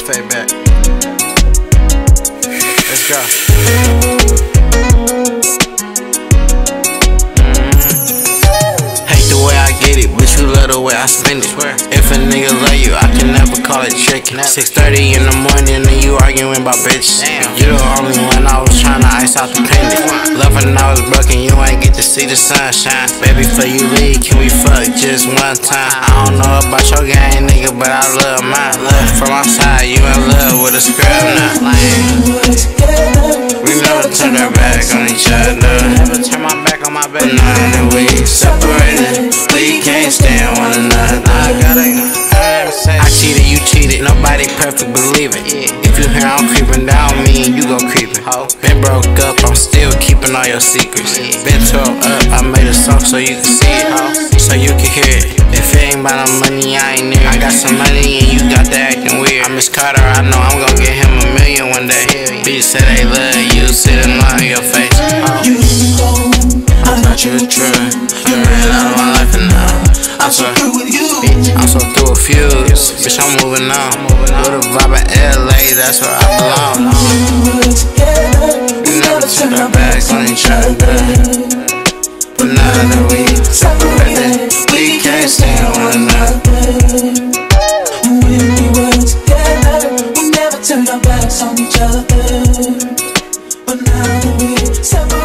Jefe back. Let's go. Hate the way I get it, but you love the way I spend it. If a nigga love you, I can never call it tricking. 6:30 in the morning and you arguing about bitches. You the only one I was trying to ice out the pendant. Love when I was broken, you ain't get to see the sunshine. Baby, before you leave, can we fuck just one time? I don't know about your gang, nigga, but I love mine. Love from outside, you in love with a scrub now. We never turn our back on each other. Never turn my back on my baby. Now that we separated, we can't stand one another. I cheated, you cheated, nobody perfect, believe it. If you hear I'm creeping down, me and you gon' creepin'. Been broke up, I'm still keeping all your secrets. Been 12 up, I made a song so you can see it, so you can hear it. If it ain't about the money, I ain't near it. I got some money and you got the acting weird. I miss Carter, I know I'm gon' get him $1 million one day. Bitch said they love you, sitting on your face. I thought you were true, you ran out of my life and now I'm so through a fuse, bitch, I'm moving on. With a vibe in LA, that's where I belong. We never turn our backs on each other, but now that we separated, we can't stand one another. When we were together, we never turned our backs on each other, but now that we separated.